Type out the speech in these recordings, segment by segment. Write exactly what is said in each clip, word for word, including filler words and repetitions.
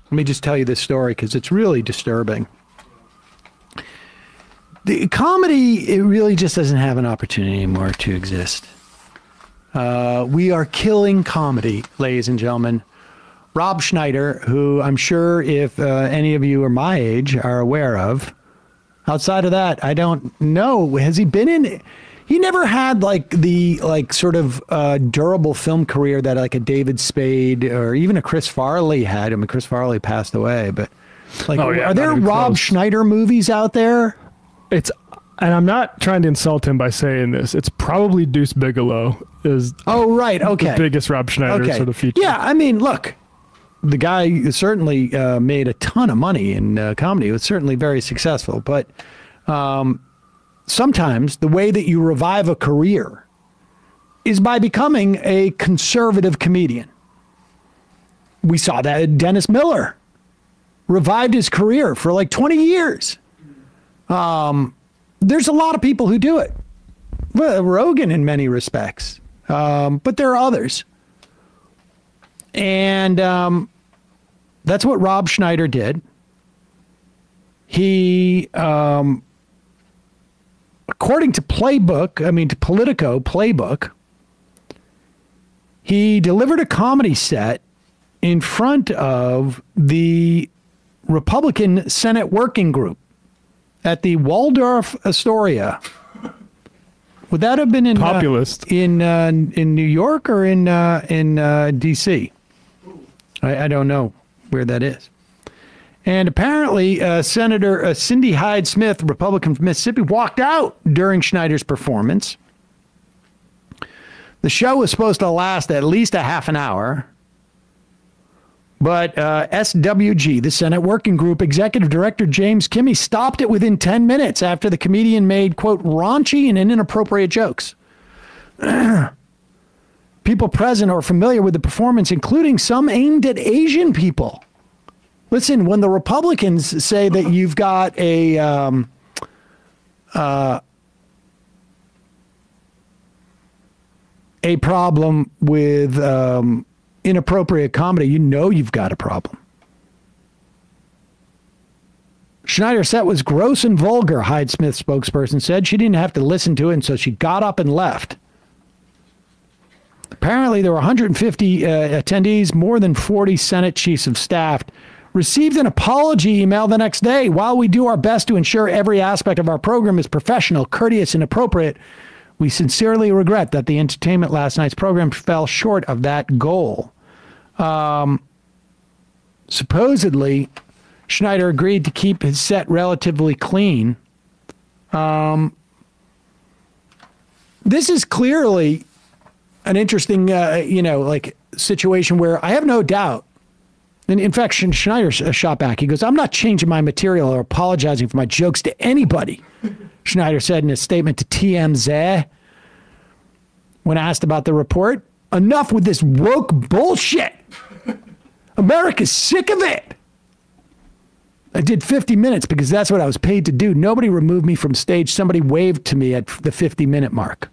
Let me just tell you this story because it's really disturbing. The comedy, it really just doesn't have an opportunity anymore to exist. Uh, we are killing comedy, ladies and gentlemen. Rob Schneider, who I'm sure if uh, any of you are my age are aware of. Outside of that, I don't know. Has he been in... He never had like the like sort of uh, durable film career that like a David Spade or even a Chris Farley had. I mean, Chris Farley passed away, but like, oh, yeah, are there Rob close. Schneider movies out there? It's, and I'm not trying to insult him by saying this. It's probably Deuce Bigalow is. Oh right, okay. The biggest Rob Schneider okay. sort of feature. Yeah, I mean, look, the guy certainly uh, made a ton of money in uh, comedy. It was certainly very successful, but. Um, Sometimes the way that you revive a career is by becoming a conservative comedian. We saw that Dennis Miller revived his career for like twenty years. Um, there's a lot of people who do it. Well, Rogan in many respects, um, but there are others. And um, that's what Rob Schneider did. He... Um, According to Playbook, I mean to Politico Playbook, he delivered a comedy set in front of the Republican Senate Working Group at the Waldorf Astoria. Would that have been in Populist uh, in uh, in New York or in uh, in uh, D C? I, I don't know where that is. And apparently, uh, Senator uh, Cindy Hyde-Smith, Republican from Mississippi, walked out during Schneider's performance. The show was supposed to last at least a half an hour. But uh, S W G, the Senate Working Group Executive Director James Kimmy, stopped it within ten minutes after the comedian made, quote, raunchy and inappropriate jokes. People present are familiar with the performance, including some aimed at Asian people. Listen, when the Republicans say that you've got a um, uh, a problem with um, inappropriate comedy, you know you've got a problem. Schneider's set was gross and vulgar, Hyde-Smith spokesperson said. She didn't have to listen to it, and so she got up and left. Apparently, there were one hundred fifty uh, attendees, more than forty Senate chiefs of staff, received an apology email the next day. While we do our best to ensure every aspect of our program is professional, courteous, and appropriate, we sincerely regret that the entertainment last night's program fell short of that goal. Um, supposedly, Schneider agreed to keep his set relatively clean. Um, this is clearly an interesting, uh, you know, like situation where I have no doubt. And in fact, Schneider shot back. He goes, I'm not changing my material or apologizing for my jokes to anybody, Schneider said in a statement to T M Z. When asked about the report, enough with this woke bullshit. America's sick of it. I did fifty minutes because that's what I was paid to do. Nobody removed me from stage. Somebody waved to me at the fifty minute mark.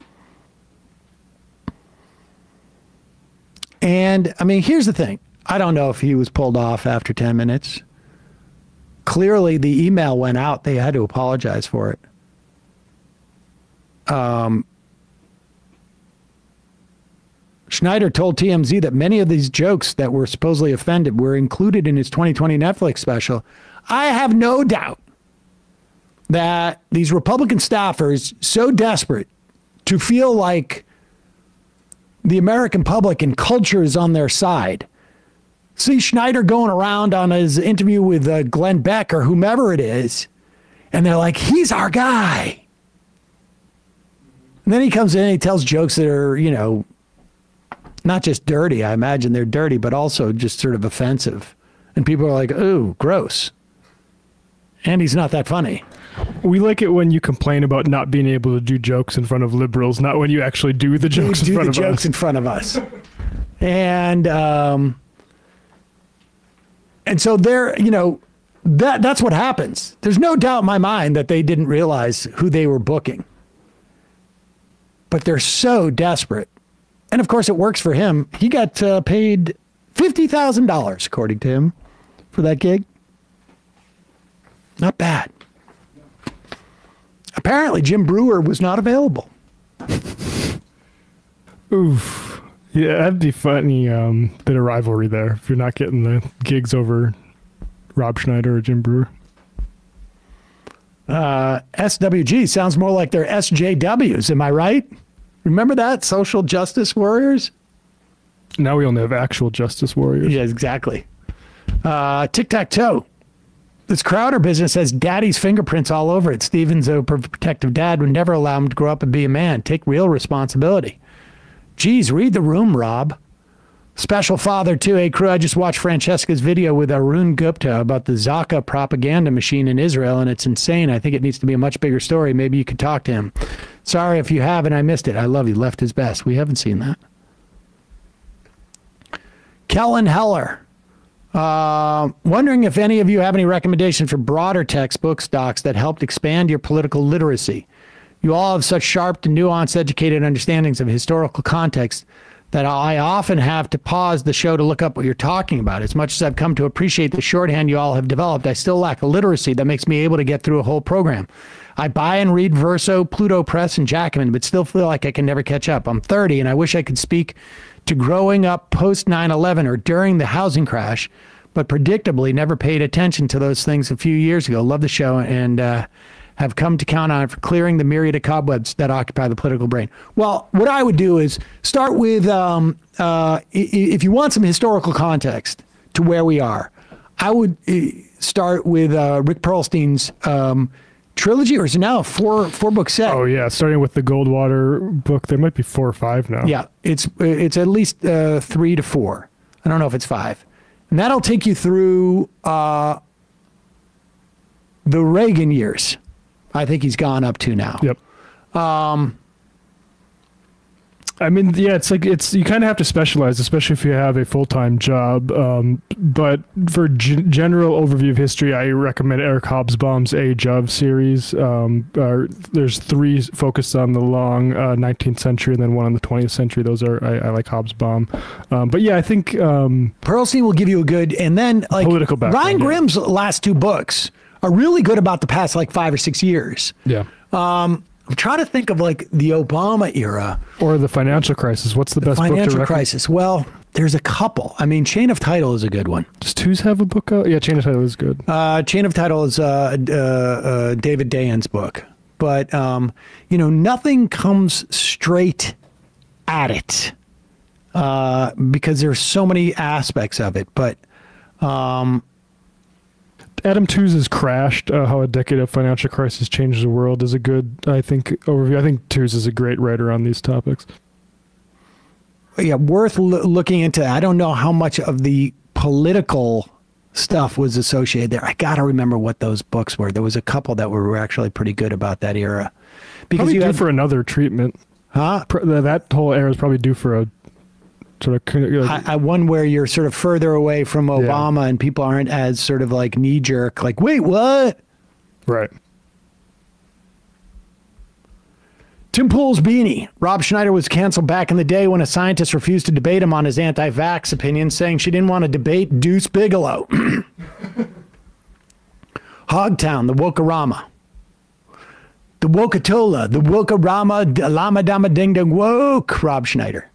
And I mean, here's the thing. I don't know if he was pulled off after ten minutes. Clearly, the email went out. They had to apologize for it. Um, Schneider told T M Z that many of these jokes that were supposedly offended were included in his twenty twenty Netflix special. I have no doubt that these Republican staffers, so desperate to feel like the American public and culture is on their side, see Schneider going around on his interview with uh, Glenn Beck or whomever it is, and they're like, he's our guy. And then he comes in and he tells jokes that are, you know, not just dirty. I imagine they're dirty, but also just sort of offensive. And people are like, ooh, gross. And he's not that funny. We like it when you complain about not being able to do jokes in front of liberals, not when you actually do the jokes do in front the of jokes us. in front of us. And um, and so there, you know, that that's what happens. There's no doubt in my mind that they didn't realize who they were booking. But they're so desperate. And of course, it works for him. He got uh, paid fifty thousand dollars, according to him, for that gig? Not bad. Apparently, Jim Brewer was not available. Oof. Yeah, that'd be funny. Um, bit of rivalry there if you're not getting the gigs over Rob Schneider or Jim Brewer. Uh, S W G sounds more like they're S J Ws. Am I right? Remember that? Social Justice Warriors? Now we only have actual justice warriors. Yeah, exactly. Uh, tic-tac-toe. This Crowder business has daddy's fingerprints all over it. Steven's overprotective dad would never allow him to grow up and be a man. Take real responsibility. Geez, read the room, Rob. Special father, too. Hey, crew, I just watched Francesca's video with Arun Gupta about the Zaka propaganda machine in Israel, and it's insane. I think it needs to be a much bigger story. Maybe you could talk to him. Sorry if you haven't. I missed it. I love you. Left his best. We haven't seen that. Kellen Heller. Uh, wondering if any of you have any recommendations for broader textbooks, docs that helped expand your political literacy. You all have such sharp and nuanced, educated understandings of historical context that I often have to pause the show to look up what you're talking about. As much as I've come to appreciate the shorthand you all have developed, I still lack a literacy that makes me able to get through a whole program. I buy and read Verso, Pluto Press, and Jackman, but still feel like I can never catch up. I'm thirty, and I wish I could speak to growing up post nine eleven or during the housing crash, but predictably never paid attention to those things a few years ago. Love the show, and uh, have come to count on it for clearing the myriad of cobwebs that occupy the political brain. Well, what I would do is start with, um, uh, if you want some historical context to where we are, I would start with uh, Rick Perlstein's um, trilogy, or is it now a four four book set? Oh yeah, starting with the Goldwater book, there might be four or five now. Yeah, it's it's at least uh, three to four. I don't know if it's five, and that'll take you through uh, the Reagan years. I think he's gone up to now. Yep. Um, I mean, yeah, it's like it's you kind of have to specialize, especially if you have a full time job. Um, but for g- general overview of history, I recommend Eric Hobsbawm's Age of series. Um, uh, there's three focused on the long uh, nineteenth century, and then one on the twentieth century. Those are I, I like Hobsbawm. Um, but yeah, I think um, Perlstein will give you a good, and then like political background, Ryan yeah. Grimm's last two books are really good about the past like five or six years. Yeah. Um, I'm trying to think of like the Obama era. Or the financial crisis. What's the, the best book to recommend? Financial crisis. Well, there's a couple. I mean, Chain of Title is a good one. Does Twos have a book out? Yeah, Chain of Title is good. Uh, Chain of Title is uh, uh, uh, David Dayen's book. But, um, you know, nothing comes straight at it uh, because there's so many aspects of it. But... Um, Adam Tooze has Crashed, uh, How a Decade of Financial Crisis Changed the World is a good, I think, overview. I think Tooze is a great writer on these topics. Yeah, worth lo- looking into. I don't know how much of the political stuff was associated there. I got to remember what those books were. There was a couple that were actually pretty good about that era. Because probably you due had, for another treatment. Huh? That whole era is probably due for a sort of... Like, I, I, one where you're sort of further away from Obama yeah. and people aren't as sort of like knee-jerk, like, wait, what? Right. Tim Pool's beanie. Rob Schneider was canceled back in the day when a scientist refused to debate him on his anti-vax opinion, saying she didn't want to debate Deuce Bigelow. Hogtown, the Wokarama. The Wokatola, the Wokarama, Lama Dama Ding Dong Woke, Rob Schneider.